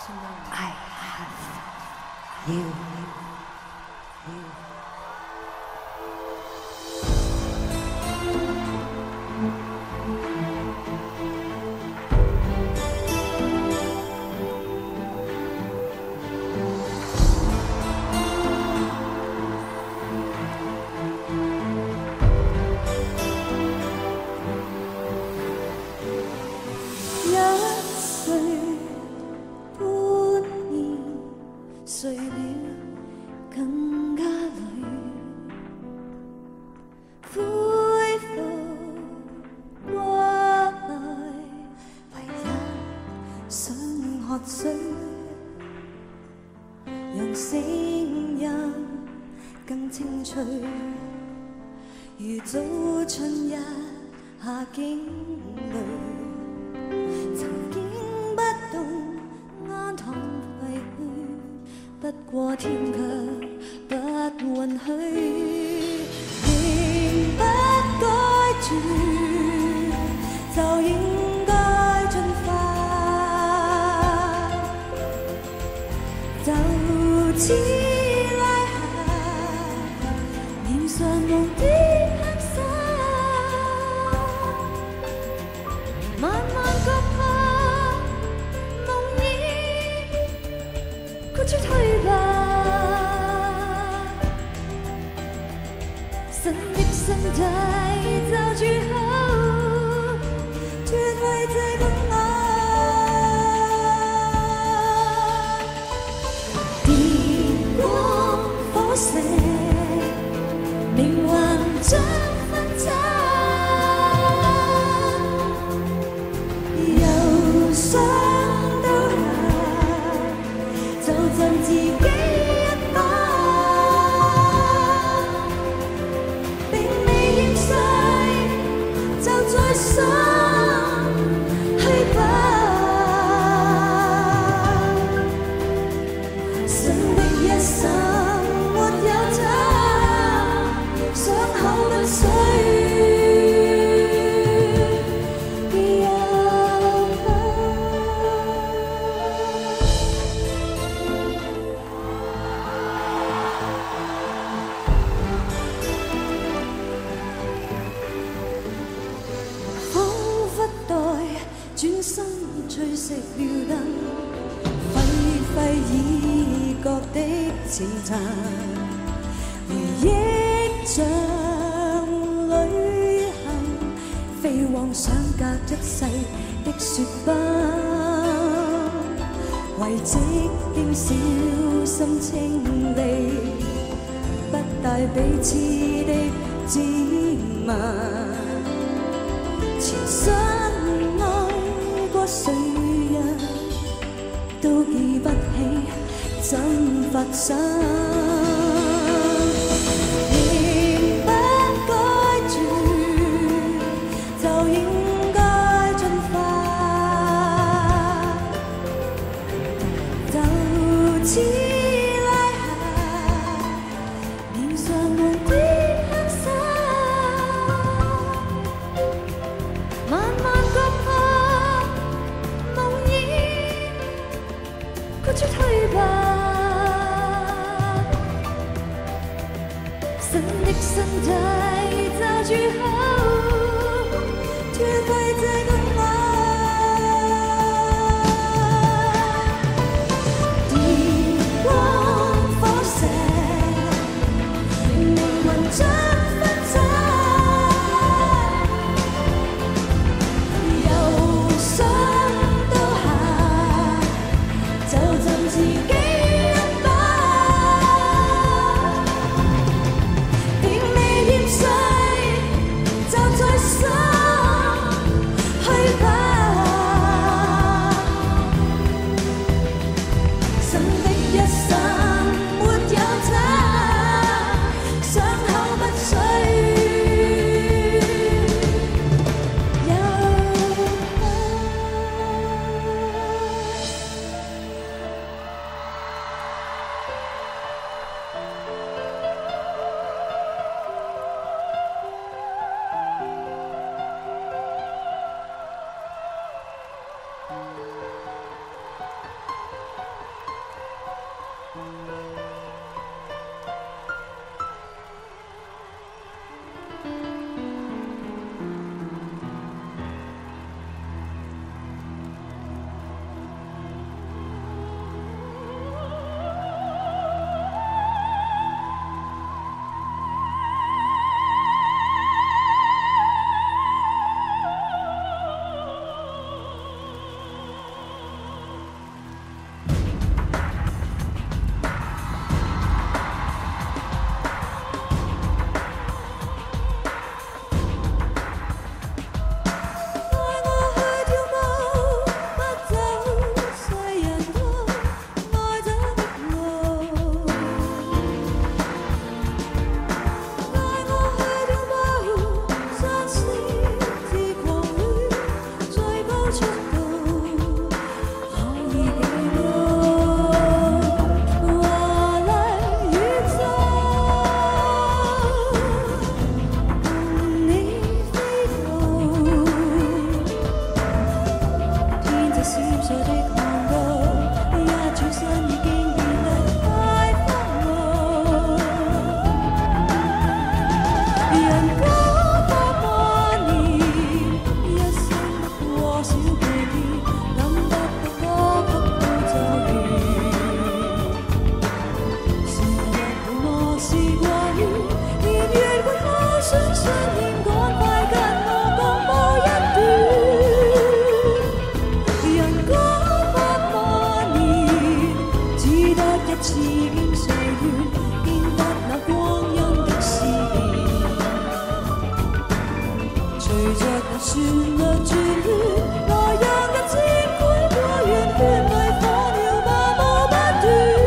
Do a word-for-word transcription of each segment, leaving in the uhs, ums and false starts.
I have you. you. 睡了更加累，恢復過來，唯一想喝水，讓聲音更清脆，如早春一下驚雷，曾經不懂安躺廢墟。 不過天卻不允許，仍不該住，就應該進化，就此拉下臉上無端黑紗，慢慢覺怕夢已豁出退吧。 新的身體就住好，脫去這個我。電光火石，命運將分岔，由上到下，就盡自己。 想去吧，神的一生沒有他，傷口跟水有轉身吹熄了燈，揮揮已覺的自殘，如憶像旅行，飛往相隔一世的雪崩，遺跡經小心清理，不帶彼此的指紋，前生。 誰人都記不起怎發生，仍不該住，就應該進化，就此拉下臉上無端黑紗，慢慢覺怕。 豁出退吧，新的身體就住好，脫去這個我。電光火石，命運將分岔，由上到下。 就盡自己一把，並未厭世， 次經歲月，見得那光陰的思念。隨着那旋律轉圈，來讓日子繪過圓圈，迷火了麻木不斷。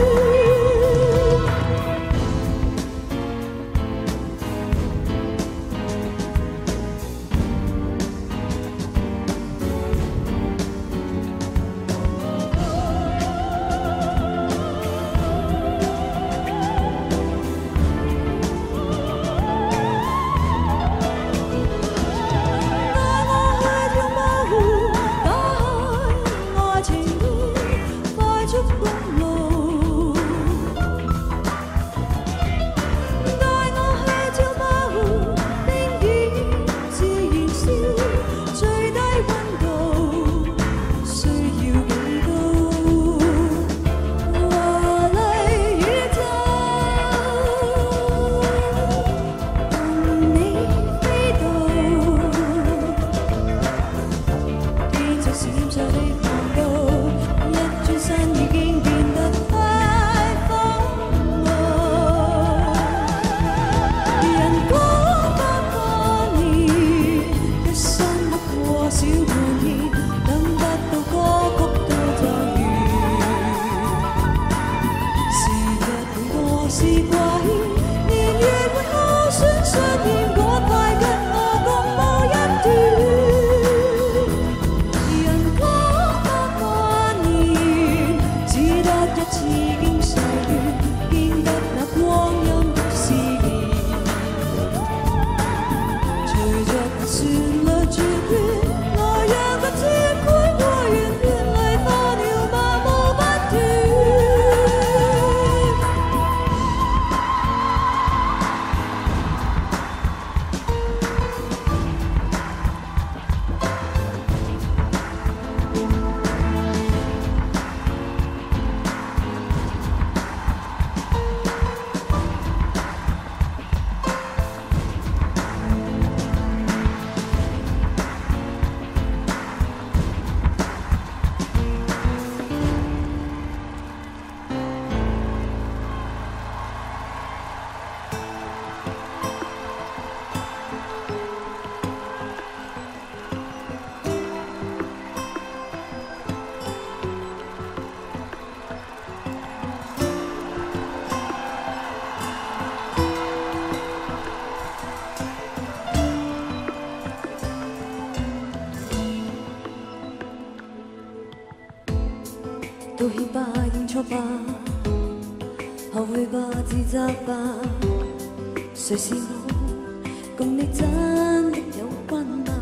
道歉吧，認錯吧，後悔吧，自責吧。誰是我？共你真的有關嗎？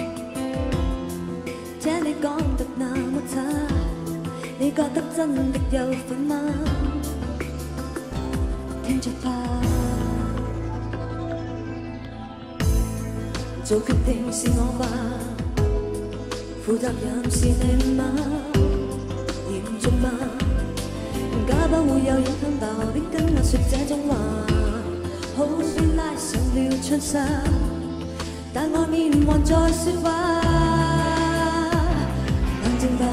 這你講得那麼差，你覺得真的有份嗎？聽着吧，做決定是我吧，負責任是你嗎？嚴重嗎？假不會有影響吧？何必跟我說這種話？好比拉上了窗紗，但外面還在說話。冷靜吧，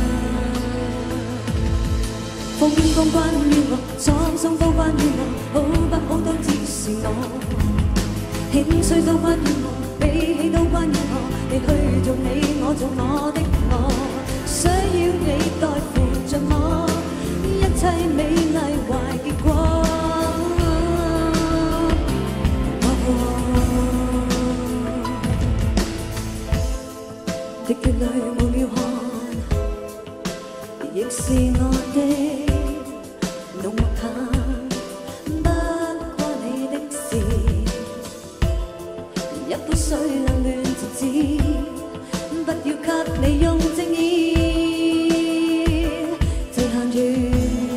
風光關於我，滄桑都關於我，好不好都只是我，興衰都關於我，比起都關於我。你去做你，我做我的我，需要你代扶着我，一切美麗壞結果。滴血淚無了汗，亦是我的濃墨淡，不關你的事。一杯水冷暖自知，不要給你用正義這限住。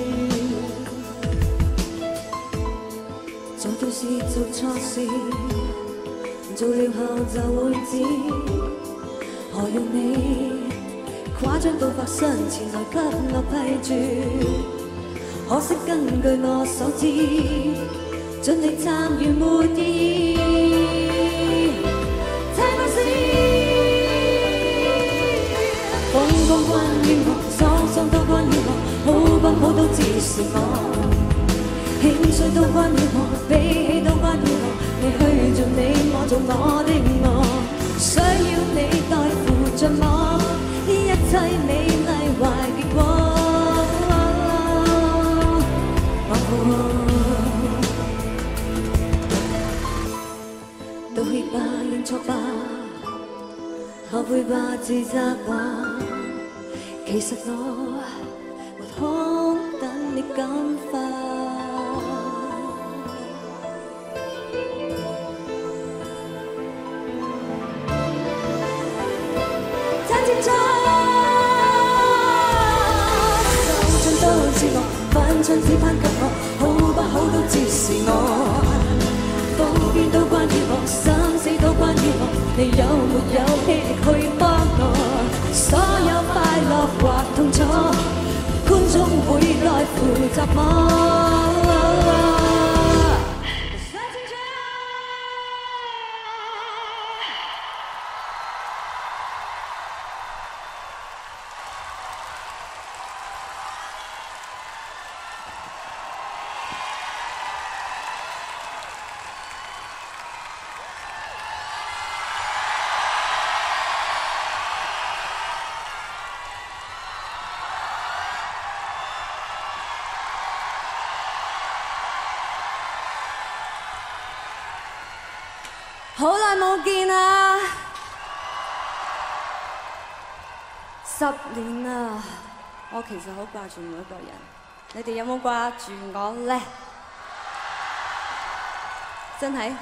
做對事做錯事，做了後就會知。何用你誇張到發生前來給我批注？可惜根據我所知，盡力參與沒意義。這個是風光關於我，滄桑都關於我，好不好都只是我，興趣都關於我，比起都關於我，你去做你，我做我的我，想要你代扶着我，一切美麗壞結果。道歉吧，認錯吧，後悔吧，自責吧，其實我沒空等你感化。真清楚，手盡都是我，分寸只攀給我，好不好都只是我。風雨都關於我，生死都關於我，你有沒有氣力去幫我？所有快樂或痛楚，觀眾會來負責我。好耐冇見啦，十年啦，我其實好掛住每一個人，你哋有冇掛住我呢？真係，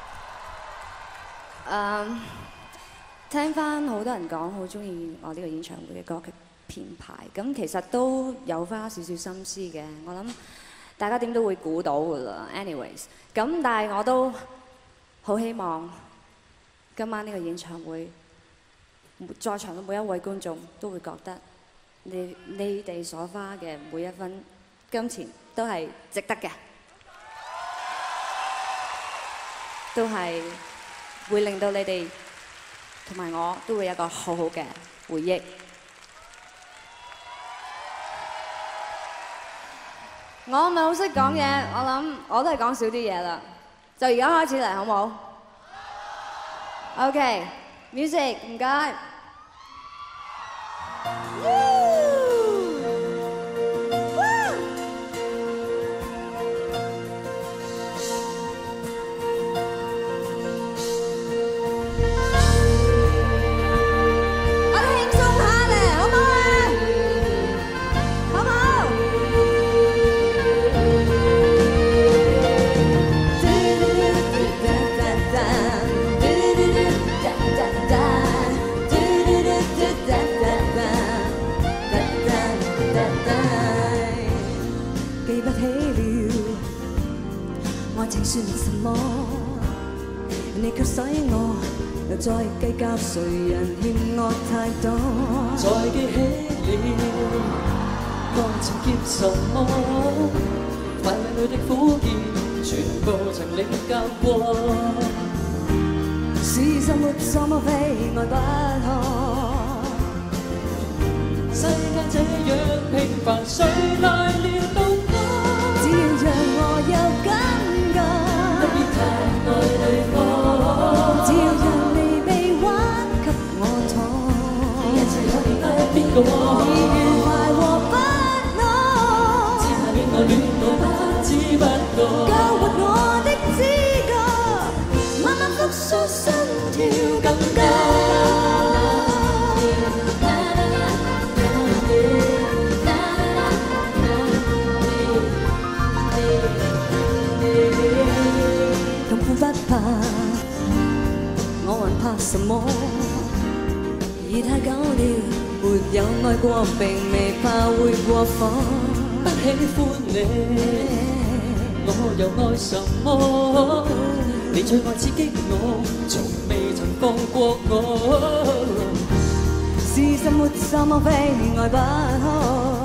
嗯，聽翻好多人講好中意我呢個演唱會嘅歌曲編排，咁其實都有花少少心思嘅，我諗大家點都會估到㗎啦。anyways， 咁但係我都好希望今晚呢個演唱會，在場嘅每一位觀眾都會覺得你你哋所花嘅每一分金錢都係值得嘅，都係會令到你哋同埋我都會有一個好好嘅回憶。我唔係好識講嘢，我諗我都係講少啲嘢啦。就而家開始嚟，好冇 ？OK， music 唔該。算什麼？你卻使我又再計較誰人欠我太多。 再記起了愛情劫什麼？快樂裏的苦澀，全部曾領教過。 是生活怎麼非愛不可？ 世界這樣平凡，誰來撩動我？ 只要讓我有感。只要讓你被挽給我躺， 一切可以得邊個？ 已愉快和不安， 只怕戀愛戀到不知不覺， 救活我的知覺，慢慢復甦心跳更加。痛苦不怕。我還怕什麼？已太久了，沒有愛過，並未怕會過火。 不喜歡你，我又愛什麼？你最愛刺激我，從未曾放過我。 是生活怎麼非愛不可？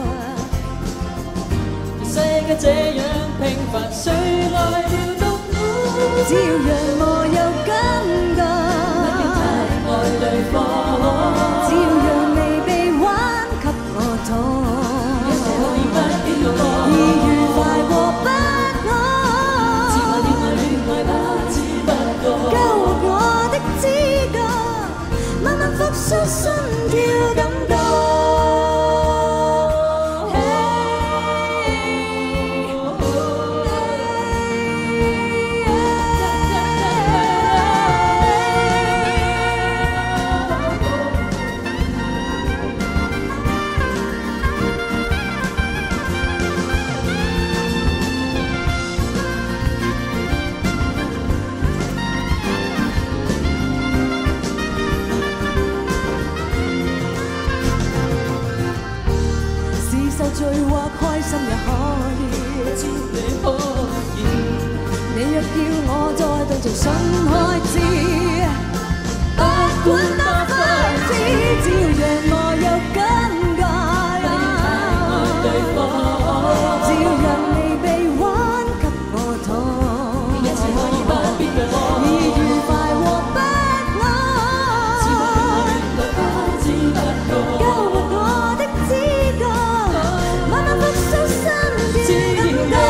世界這樣平凡，誰來撩動我？ 只要讓我有感覺， 不要太愛對方。 只要讓你被挽給我躺， 一切可以不必過。 受罪或開心也可以， 只要你可以。 你若叫我再度做新開始，不管多分子，只要讓我有感覺，只要讓你臂彎給我躺， 一切可以不必對我， 以愉快和不安， 只不過交換我的知覺，慢慢復甦心跳感覺。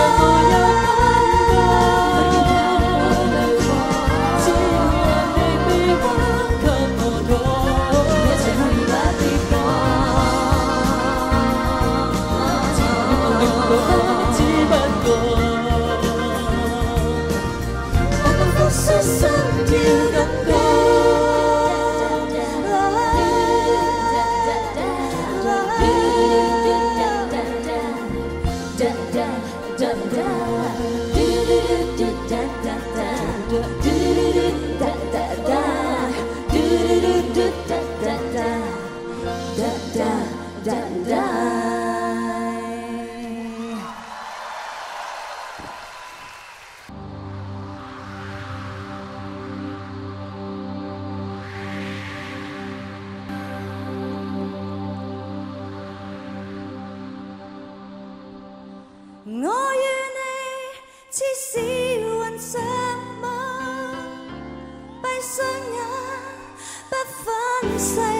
我與你似是雲上夢，閉上眼不分世。